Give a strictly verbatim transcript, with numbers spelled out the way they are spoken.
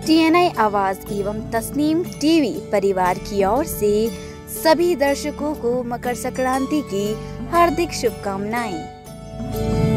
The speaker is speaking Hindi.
टीएनआई आवाज एवं तस्नीम टीवी परिवार की ओर से सभी दर्शकों को मकर संक्रांति की हार्दिक शुभकामनाएं।